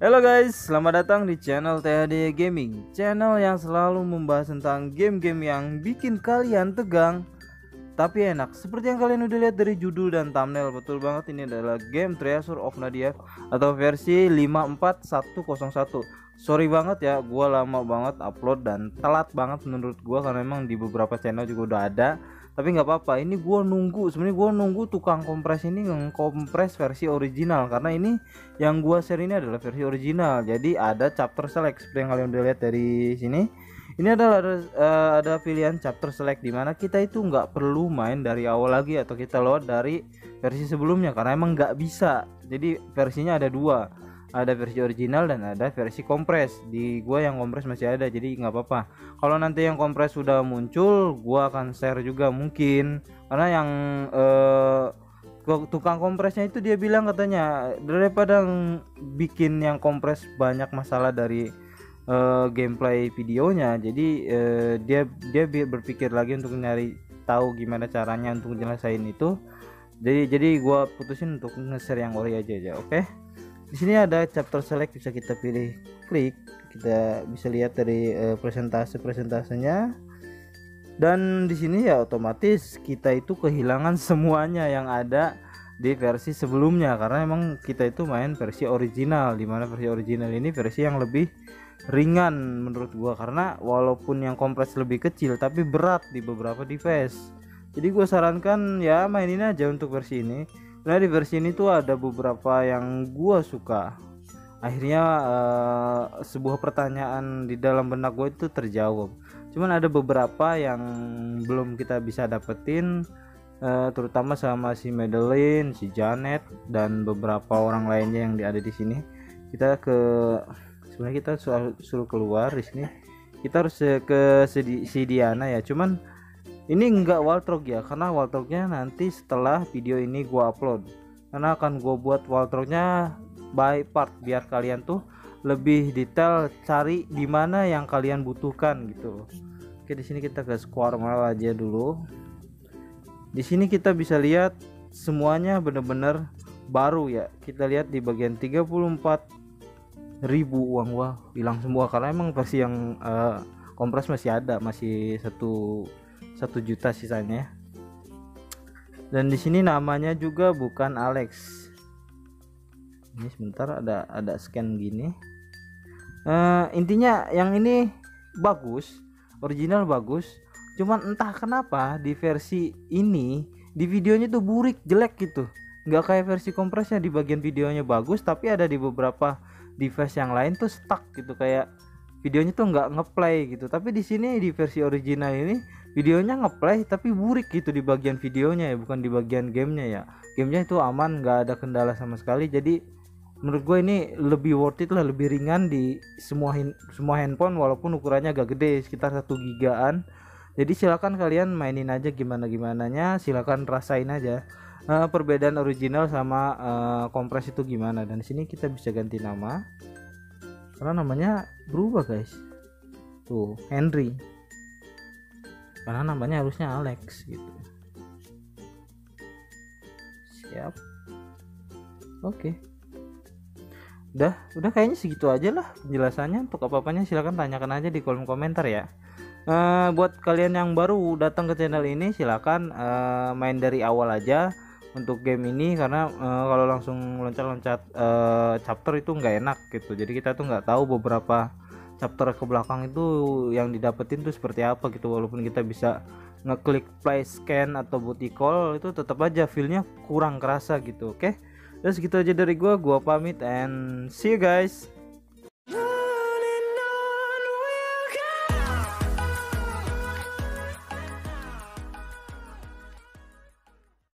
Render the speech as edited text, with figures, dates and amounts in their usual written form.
Halo guys, selamat datang di channel THD Gaming, channel yang selalu membahas tentang game-game yang bikin kalian tegang tapi enak. Seperti yang kalian udah lihat dari judul dan thumbnail, betul banget, ini adalah game Treasure of Nadia atau versi 54101. Sorry banget ya, gua lama banget upload dan telat banget menurut gua karena memang di beberapa channel juga udah ada. Tapi nggak apa-apa, ini sebenarnya gua nunggu tukang kompres ini ngekompres versi original, karena ini yang gua share ini adalah versi original. Jadi ada chapter select seperti yang kalian udah lihat dari sini. Ini adalah ada pilihan chapter select, dimana kita itu nggak perlu main dari awal lagi atau kita load dari versi sebelumnya, karena emang nggak bisa. Jadi versinya ada dua, ada versi original dan ada versi kompres. Di gua yang kompres masih ada, jadi nggak apa-apa. Kalau nanti yang kompres sudah muncul, gua akan share juga mungkin, karena yang tukang kompresnya itu dia bilang katanya daripada bikin yang kompres banyak masalah dari gameplay videonya, jadi dia berpikir lagi untuk nyari tahu gimana caranya untuk nyelesain itu. Jadi gua putusin untuk nge-share yang ori aja, oke? Di sini ada chapter select, bisa kita pilih klik, kita bisa lihat dari presentasenya. Dan di sini ya otomatis kita itu kehilangan semuanya yang ada di versi sebelumnya, karena emang kita itu main versi original, dimana versi original ini versi yang lebih ringan menurut gua, karena walaupun yang kompres lebih kecil tapi berat di beberapa device. Jadi gua sarankan ya mainin aja untuk versi ini. Nah, di versi ini tuh ada beberapa yang gua suka. Akhirnya sebuah pertanyaan di dalam benak gue itu terjawab. Cuman ada beberapa yang belum kita bisa dapetin, terutama sama si Madeline, si Janet, dan beberapa orang lainnya yang ada di sini. Sebenarnya kita suruh keluar di sini. Kita harus ke si Diana ya. Cuman ini enggak waltrog ya, karena waltrognya nanti setelah video ini gua upload. Karena akan gua buat waltrognya by part biar kalian tuh lebih detail cari di mana yang kalian butuhkan gitu. Oke, di sini kita ke Square Mall aja dulu. Di sini kita bisa lihat semuanya bener-bener baru ya. Kita lihat di bagian 34.000 uang gua hilang semua, karena emang versi yang kompres masih ada, masih 1 juta sisanya. Dan di sini namanya juga bukan Alex. Ini sebentar ada scan gini. Intinya yang ini bagus, original bagus. Cuman entah kenapa di versi ini di videonya tuh burik, jelek gitu. Nggak kayak versi kompresnya, di bagian videonya bagus, tapi ada di beberapa device yang lain tuh stuck gitu, kayak videonya tuh nggak ngeplay gitu. Tapi di sini di versi original ini videonya ngeplay tapi burik gitu di bagian videonya ya, bukan di bagian gamenya ya. Gamenya itu aman, nggak ada kendala sama sekali. Jadi menurut gue ini lebih worth it lah, lebih ringan di semua handphone, walaupun ukurannya agak gede, sekitar 1 gigaan. Jadi silakan kalian mainin aja gimananya, silakan rasain aja perbedaan original sama kompres itu gimana. Dan di sini kita bisa ganti nama, karena namanya berubah guys, tuh Henry, karena namanya harusnya Alex gitu. Siap, oke. Udah kayaknya segitu aja lah penjelasannya. Untuk apa-apanya silahkan tanyakan aja di kolom komentar ya. Buat kalian yang baru datang ke channel ini, silahkan main dari awal aja untuk game ini, karena kalau langsung loncat-loncat chapter itu nggak enak gitu. Jadi kita tuh nggak tahu beberapa chapter ke belakang itu yang didapetin tuh seperti apa gitu. Walaupun kita bisa ngeklik play scan atau booty call, itu tetap aja feelnya kurang kerasa gitu. Oke, udah segitu aja dari gua pamit and see you guys.